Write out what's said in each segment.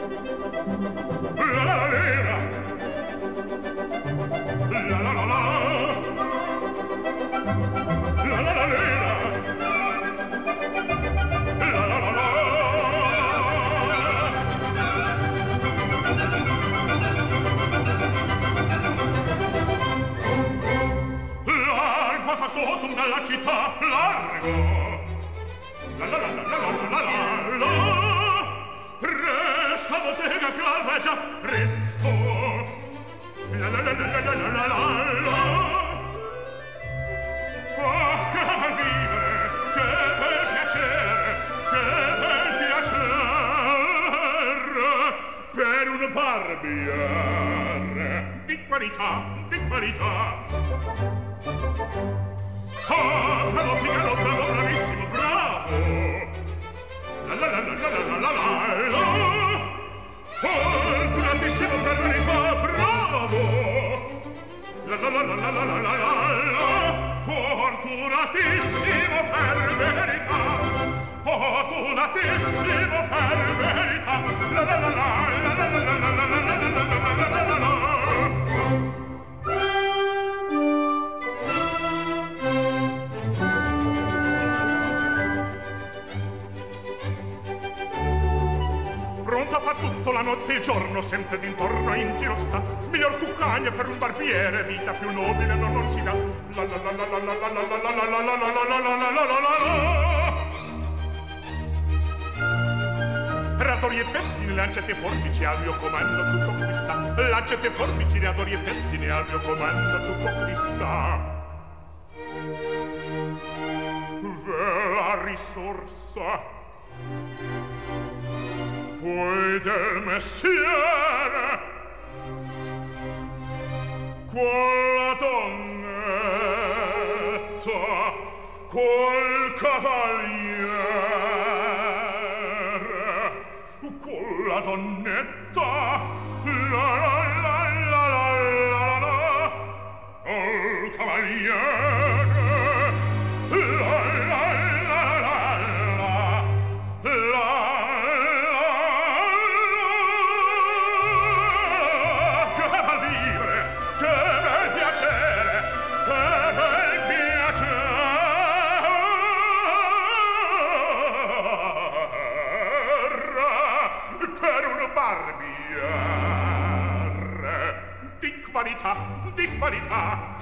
La la la lera. La la la la. La la la lera. La la la la. Largo ha fatto totum dalla città, largo. La la la la la la la la la. Presto a bottega che alba già presto. La la la la la la la la la. Oh, che bel vivere, che bel piacere, che bel piacere per un barbiere di qualità, di qualità. Oh, bravo Figaro, bravo, bravissimo, bravo. La la la la la la la la la. Fortunatissimo per verità, bravo. La la la la la la la la la. Fortunatissimo per verità. Fortunatissimo per verità. La la la la la la la la la la la la la la. Pronto a far tutto la notte e il giorno, sempre d'intorno in giro sta. Miglior cuccagna per un barbiere, vita più nobile non si dà. La la la la la la la la la la la la la la la la la. Radori e pettine, lancette e forbici al mio comando tutto qui sta. Lancette e forbici, radori e pettine al mio comando tutto qui sta. Ve la risorsa poi del mestiere, quella donnetta, quel cavaliere, quella donnetta, la la la la la la la, quel cavaliere, la la la la la la. Di qualità.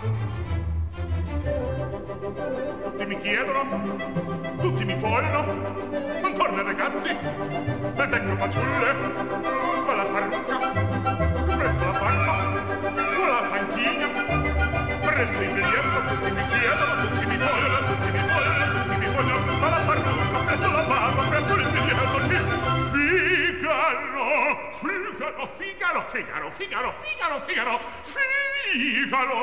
Tutti mi chiedono, tutti mi vogliono. Non torna ragazzi, ed ecco fanciulle, con la parrucca, presso la barba, con la sanchigna, presso il biglietto. Tutti mi chiedono, tutti mi vogliono, tutti mi vogliono, tutti mi vogliono, con la parrucca, presso la barba, presso il biglietto. Figaro, Figaro, Figaro, Figaro, Figaro, Figaro, Figaro,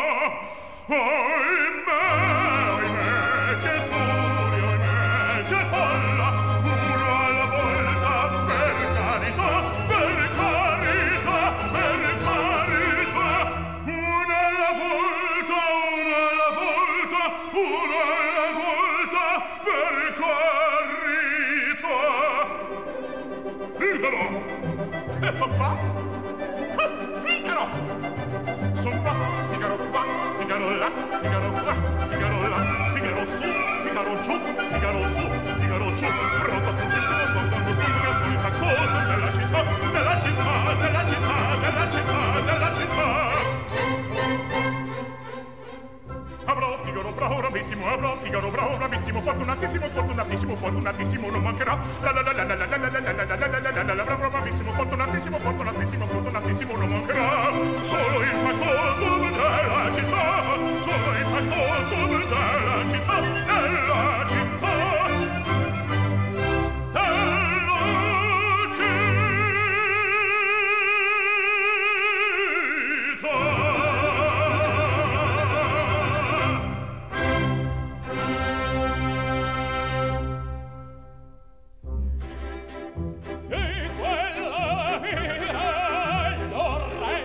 ahimè, che furia, ahimè, che folla, uno alla volta, per carità, per carità, per carità, uno alla volta, uno alla volta, uno alla volta, per carità. Figaro! Son qua? Figaro! Son qua, Figaro qua, Figaro là, Figaro qua, Figaro là, Figaro su, Figaro giù, Figaro su, Figaro giù. Pronto prontissimo, son con l'ultimo, sono il faccoto della città, della città, della città, della città, della città. Avrò Figaro bravo, bravissimo, avrò Figaro bravo, bravissimo, fortunatissimo, fortunatissimo, fortunatissimo, non mancherà. La la la la la la la la la la la la la la la, bravo, bravissimo, fortunatissimo, fortunatissimo, fortunatissimo, non mancherà. Solo il factotum della città, solo il factotum della città, della città. E quella via, l'orrei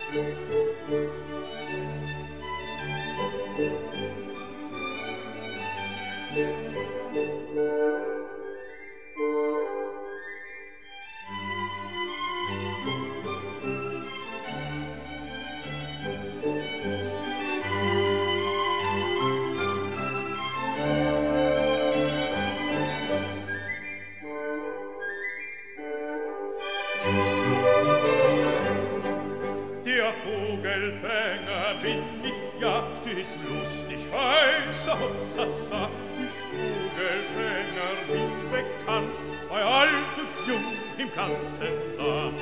Der Vogelfänger bin ich ja stets lustig heißer Hopsasa. Ich Vogelfänger bin bekannt bei alt und jung im ganzen Land.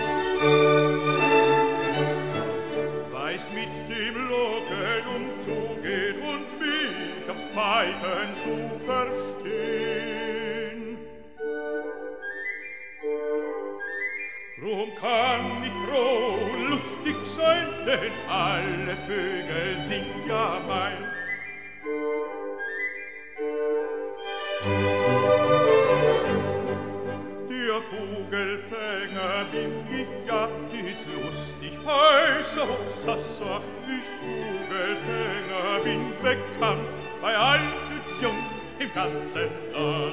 Weiß mit dem Locken umzugehen und mich aufs Pfeifen zu verstehen. Drum kann ich froh und lustig sein, denn alle Vögel sind ja mein. Der Vogelfänger bin ich ja stets lustig, heißer Hopsasa. Ich Vogelfänger bin bekannt bei alt und jung im ganzen Land.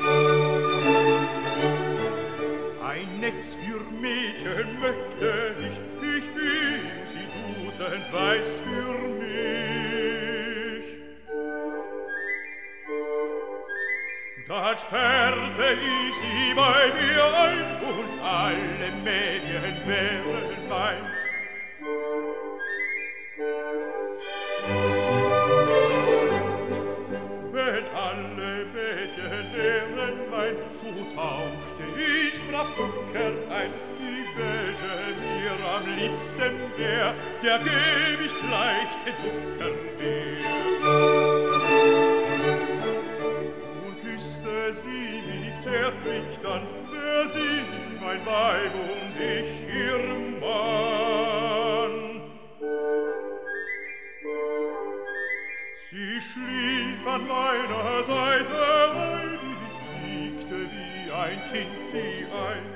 Ein Netz für Mädchen möchte ich will sie dusend weiß für mich. Da sperrte ich sie bei mir ein und alle Mädchen wären mein. Wenn alle Mädchen wären mein, so tauschte ich brav Zucker ein. Die welche mir am liebsten wär, der gäb ich gleich den Zucker mehr. Und küsste sie mich zärtlich, dann wär sie mein Weib und ich ihr Mann. Sie schlief an meiner Seite ein, ich wiegte wie ein Kind sie ein.